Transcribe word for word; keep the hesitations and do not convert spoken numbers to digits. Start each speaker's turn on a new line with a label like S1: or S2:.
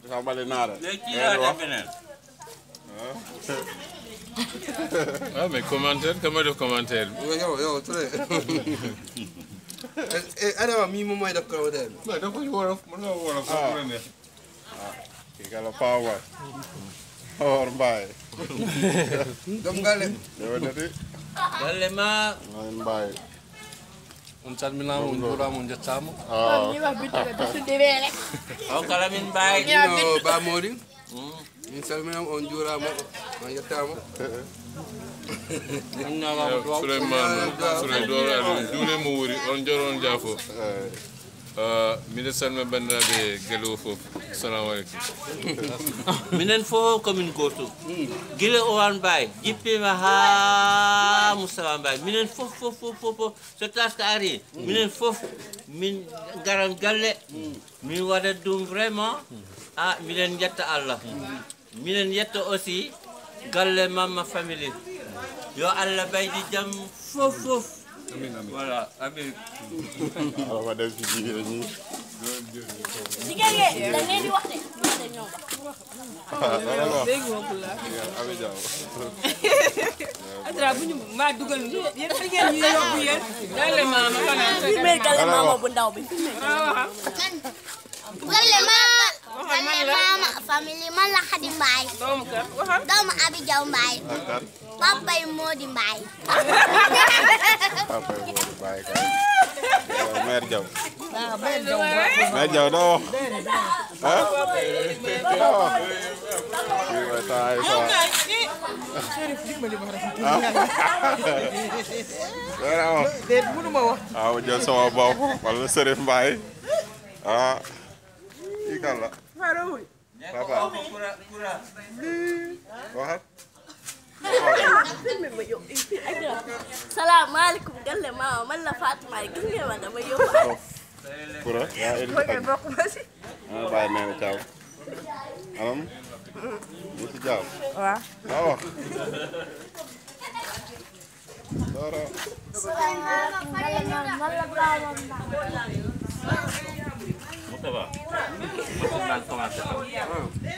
S1: Sambali nada.
S2: Ah, mais commentaire, comment de commentaire?
S3: Yo, yo, très. Eh, ada mi mo may def commentaire.
S2: Mais da ko wolof, mën nga wolof sax la neex.
S1: Kii kala Pawar. Pawar Mbaye.
S3: Dom gale.
S1: Yo nati.
S4: Galle ma.
S1: Mbaye.
S5: On salminama on juurama on jettama.
S1: Ah.
S6: Ni wax bitu be tudde wele.
S4: On kala min Mbaye.
S3: No ba modi. Min salminama on juurama on yettama.
S2: Souleymane Souley do juule mo wuri on joron jafo. Euh mine salme bandabe gelo fof. Assalamu alaykum.
S4: Minen fo commune goto. Gile Owan Mbaye jippima ha Moustapha Mbaye minen fof fof fof fof so taska ari minen fof min garan galle min wada dum vraiment ah minen jetta Allah. Minen yetta aussi galle mamma family. Yo Allah baydi jam fof fof. Amin amin. Voilà, amin.
S1: Alors ma dem ci jigéen ñi.
S6: Jigéen ñi da ngeen di wax de dañoo wax.
S1: Dégg nga ko la. Abi Jaw.
S7: Adra buñu ma dugal yeen fi ngeen ñu yobbu yeen. Galle mama xana.
S6: Fi me galle mama bu ndaw bi.
S8: Galle mama. Galle mama family man la Khady Mbaye.
S7: Doomu kër waxal.
S8: Doomu Abi Jaw Mbaye. Papa yi Modi Mbaye.
S1: Papa yi Modi Mbaye kay. Mère Jaw.
S7: Ah, Mère Jaw.
S1: Mère Jaw do. Hein? Kii wa tay sa.
S7: Chérif di ma di wax rek.
S1: Dara wax.
S7: Déet mënu ma wax.
S1: Ah, jël sama bopp wala Serif Mbaye. Ah. Kii kan la?
S7: Farawul.
S1: Papa. Waxat.
S6: Salaamaaleykum galle mama man la Fatima gis ngeen ma dama yóbbu.
S1: Pura yaa indi
S7: Ko bokk ma ci.
S1: ah bàyyi nee na caaw. Anam. Mu ci jaaw.
S7: Waaw.
S1: Waaw wax. Dara.
S8: Salaamaaleykum galle mama man la Brahma Mbaye.
S4: Ça va. On va commencer.